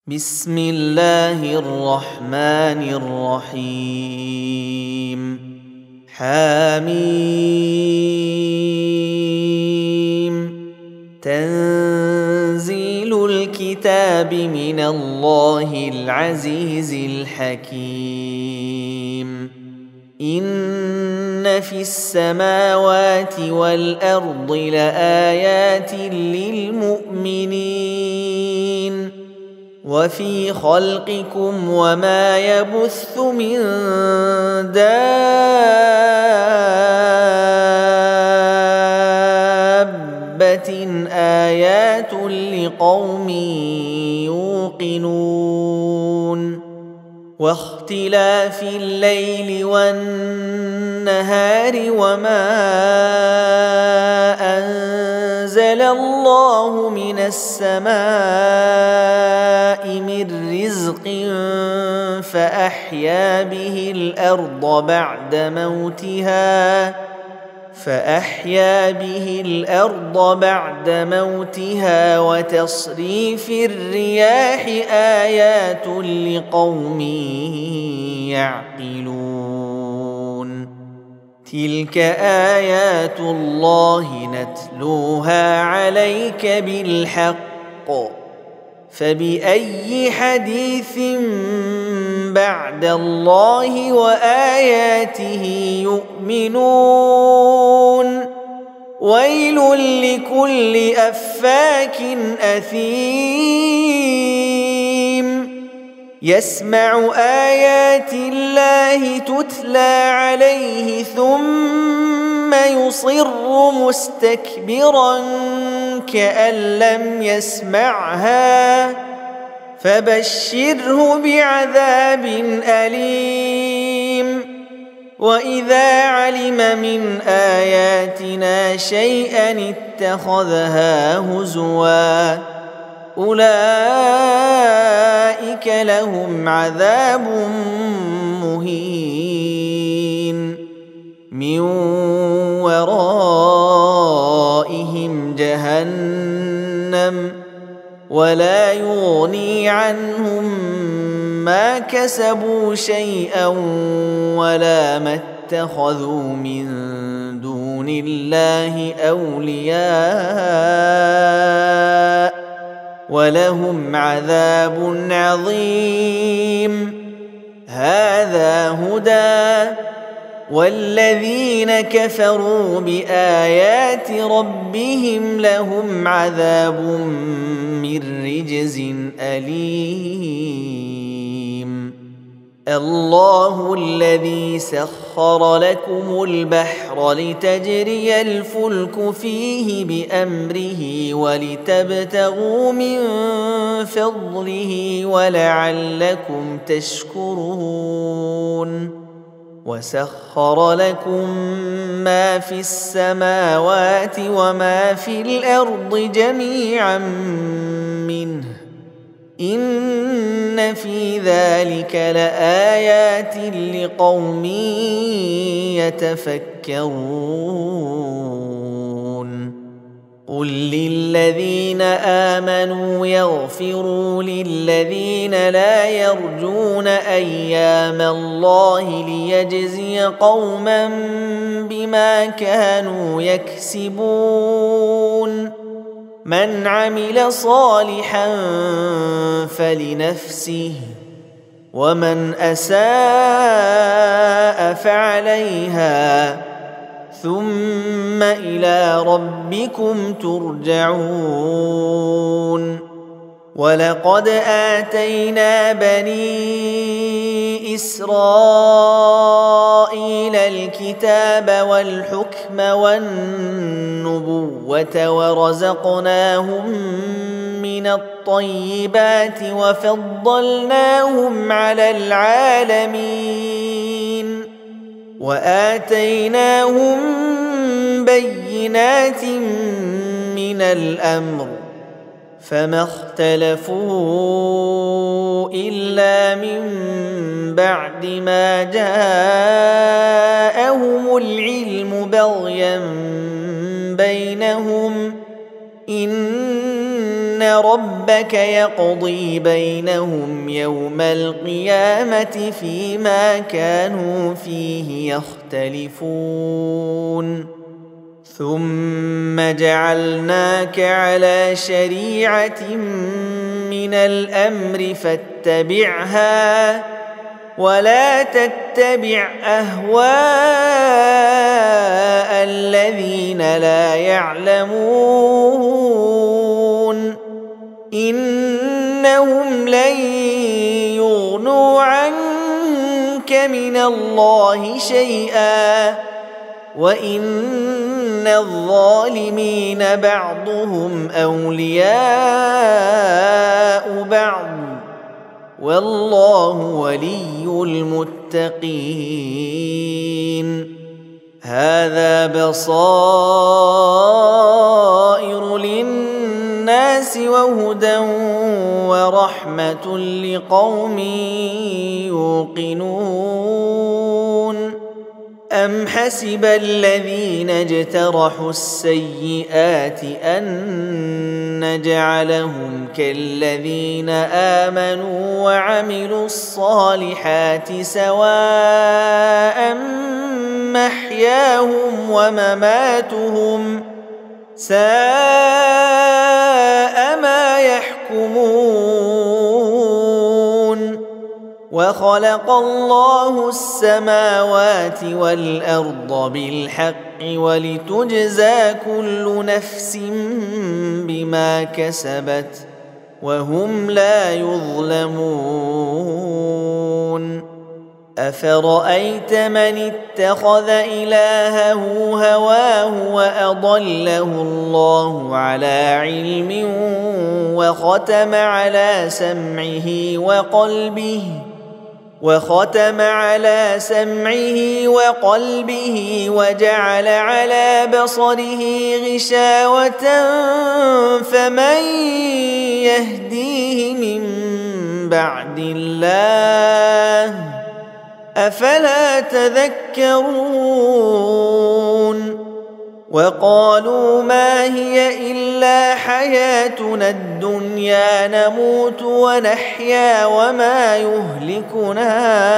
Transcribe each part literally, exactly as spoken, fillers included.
بسم الله الرحمن الرحيم حميم تنزيل الكتاب من الله العزيز الحكيم إن في السماوات والأرض لآيات للمؤمنين وفي خلقكم وما يبث من دابة آيات لقوم يوقنون واختلاف الليل والنهار وما أنزل الله من السماء من رزق فأحيا به الأرض بعد موتها فأحيا به الأرض بعد موتها وتصريف الرياح آيات لقوم يعقلون تلك آيات الله نتلوها عليك بالحق فبأي حديث بعد الله وآياته يؤمنون ويل لكل أفاك أثيم يسمع آيات الله تتلى عليه ثم يصر مستكبرا كأن لم يسمعها فبشره بعذاب أليم وإذا علم من آياتنا شيئا اتخذها هزوا أولئك لهم عذاب مهين من ورائهم جهنم ولا يغني عنهم ما كسبوا شيئا ولا ما اتخذوا من دون الله أولياء ولهم عذاب عظيم هذا هدى والذين كفروا بآيات ربهم لهم عذاب من رجز أليم الله الذي سخر لكم البحر لتجري الفلك فيه بأمره ولتبتغوا من فضله ولعلكم تشكرون وسخر لكم ما في السماوات وما في الأرض جميعا منه إن في ذلك لآيات لقوم يتفكرون قل للذين آمنوا يغفروا للذين لا يرجون أيام الله ليجزي قوما بما كانوا يكسبون من عمل صالحا فلنفسه ومن أساء فعليها ثم إلى ربكم ترجعون ولقد آتينا بني إسرائيل الكتاب والحكم والنبوة ورزقناهم من الطيبات وفضلناهم على العالمين وآتيناهم بينات من الأمر فما اختلفوا إلا من بعد ما جاءهم العلم بغيا بينهم إن ربك يقضي بينهم يوم القيامة فيما كانوا فيه يختلفون ثم جعلناك على شريعة من الأمر فاتبعها ولا تتبع أهواء الذين لا يعلمون إنهم لن يغنوا عنك من الله شيئا وإن الظالمين بعضهم أولياء بعض والله ولي المتقين هذا بصائر للناس وهدى ورحمة لقوم يوقنون أم حسب الذين اجترحوا السيئات أن نجعلهم كالذين آمنوا وعملوا الصالحات سواء محياهم ومماتهم ساء ما يحكمون وخلق الله السماوات والأرض بالحق ولتجزى كل نفس بما كسبت وهم لا يظلمون أفرأيت من اتخذ إلهه هواه وأضله الله على علم وختم على سمعه وقلبه وختم على سمعه وقلبه وجعل على بصره غشاوة فمن يهديه من بعد الله أفلا تذكرون وقالوا ما هي إلا حياتنا الدنيا نموت ونحيا وما يهلكنا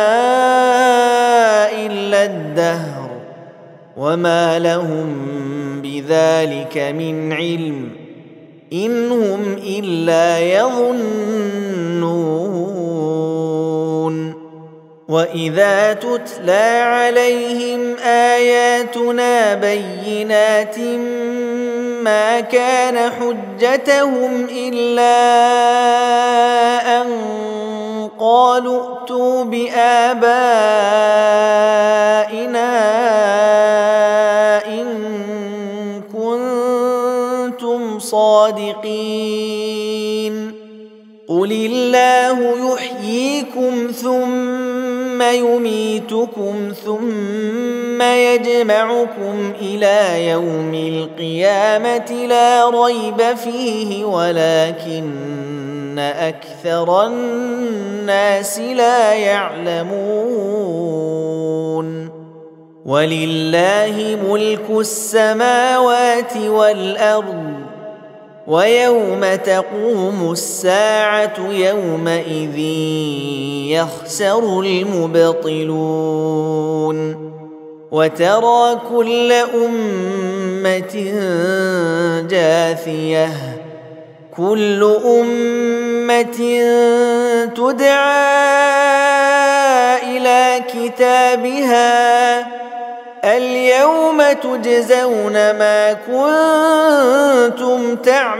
إلا الدهر وما لهم بذلك من علم إن هم إلا يظنون وإذا تتلى عليهم آياتنا بينات ما كان حجتهم إلا أن قالوا ائتوا بآبائنا إن كنتم صادقين قل الله يحييكم ثم يميتكم ثم يجمعكم إلى يوم القيامة لا ريب فيه ولكن أكثر الناس لا يعلمون ولله ملك السماوات والأرض ويوم تقوم الساعة يومئذ يخسر المبطلون وترى كل أمة جاثية كل أمة تدعى إلى كتابها اليوم تجزون ما كنتم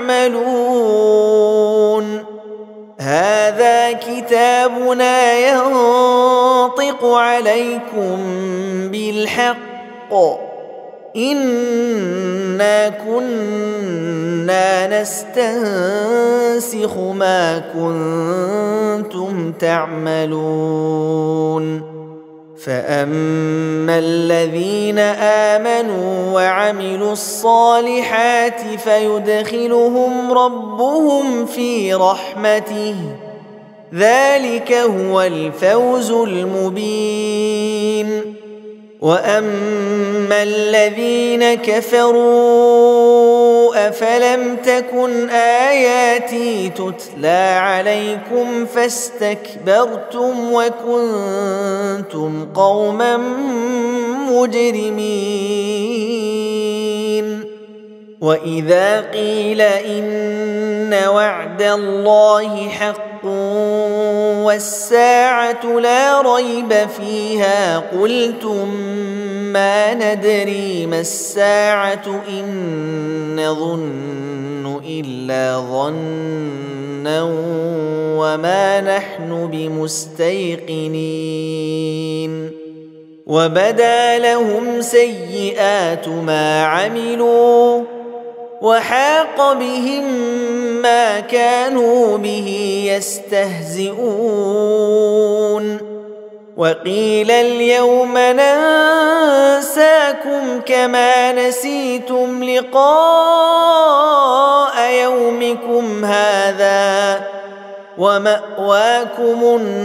تعملون هذا كتابنا ينطق عليكم بالحق إنا كنا نستنسخ ما كنتم تعملون فأما الذين آمنوا وعملوا الصالحات فيدخلهم ربهم في رحمته ذلك هو الفوز المبين وأما الذين كفروا أفلم تكن آياتي تتلى عليكم فاستكبرتم وكنتم قوما مجرمين وإذا قيل إن وعد الله حق والساعة لا ريب فيها قلتم ما ندري ما الساعة إن نظن إلا ظنا وما نحن بمستيقنين وبدا لهم سيئات ما عملوا وحاق بهم ما كانوا به يستهزئون وقيل اليوم ننساكم كما نسيتم لقاء يومكم هذا ومأواكم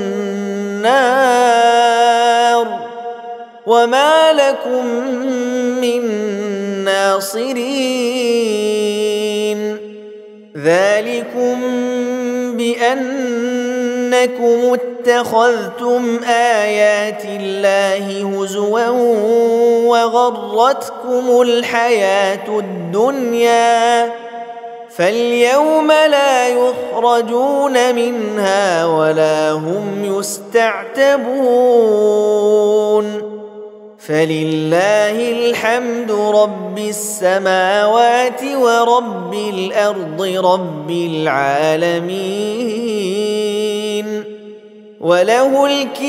النار وما لكم من ناصرين ذلكم بأنكم اتخذتم آيات الله هزوا وغرتكم الحياة الدنيا فاليوم لا يخرجون منها ولا هم يستعتبون فلله الحمد رب السماوات ورب الأرض رب العالمين وله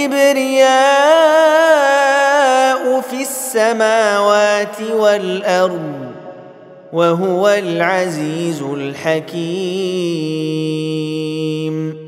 الكبرياء في السماوات والأرض وهو العزيز الحكيم.